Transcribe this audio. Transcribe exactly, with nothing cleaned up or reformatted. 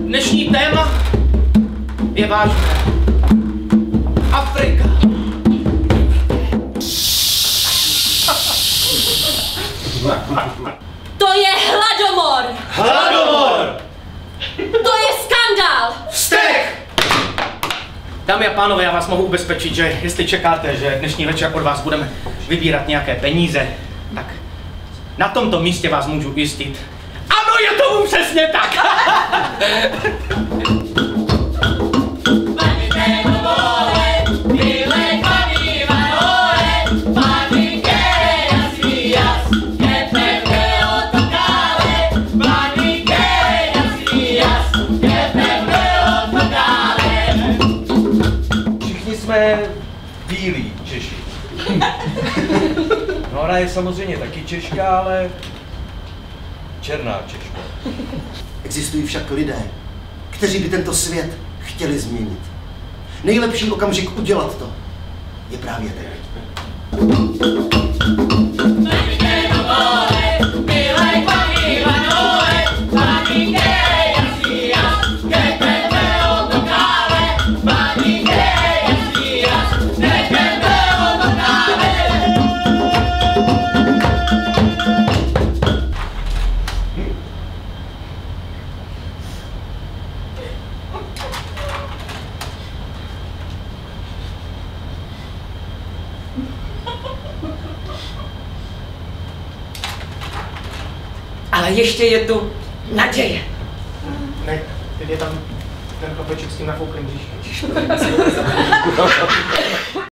Dnešní téma je vážné. Afrika. To je hladomor! Hladomor! To je skandál! Vztek! Dámy a pánové, já vás mohu ubezpečit, že jestli čekáte, že dnešní večer od vás budeme vybírat nějaké peníze, tak na tomto místě vás můžu ujistit. Ano, je tomu přesně tak! Jsme bílí Češi. No ona je samozřejmě taky Češka, ale černá Češka. Existují však lidé, kteří by tento svět chtěli změnit. Nejlepší okamžik udělat to je právě teď. Ale ještě je tu naděje. Ne, teď je tam ten chlapeček s tím nafouklým bříškem.